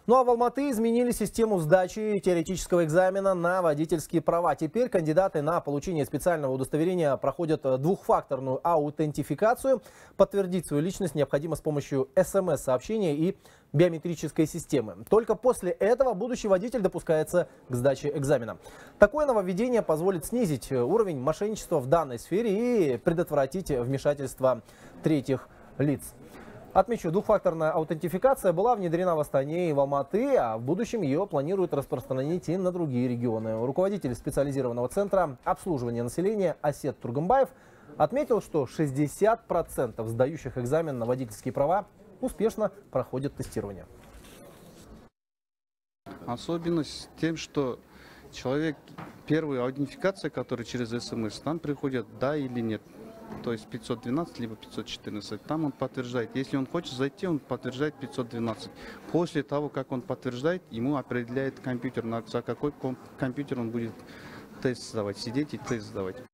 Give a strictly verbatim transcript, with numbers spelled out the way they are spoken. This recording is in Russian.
Ну а в Алматы изменили систему сдачи теоретического экзамена на водительские права. Теперь кандидаты на получение специального удостоверения проходят двухфакторную аутентификацию. Подтвердить свою личность необходимо с помощью эс эм эс-сообщения и биометрической системы. Только после этого будущий водитель допускается к сдаче экзамена. Такое нововведение позволит снизить уровень мошенничества в данной сфере и предотвратить вмешательство третьих лиц. Отмечу, двухфакторная аутентификация была внедрена в Астане и в Алматы, а в будущем ее планируют распространить и на другие регионы. Руководитель специализированного центра обслуживания населения Асет Тургымбаев отметил, что шестьдесят процентов сдающих экзамен на водительские права успешно проходят тестирование. Особенность тем, что человек, первая аутентификация, которая через эс эм эс, там приходит да или нет. То есть пятьсот двенадцать либо пятьсот четырнадцать, там он подтверждает. Если он хочет зайти, он подтверждает пятьсот двенадцать. После того, как он подтверждает, ему определяет компьютер, за какой компьютер он будет тест сдавать, сидеть и тест сдавать.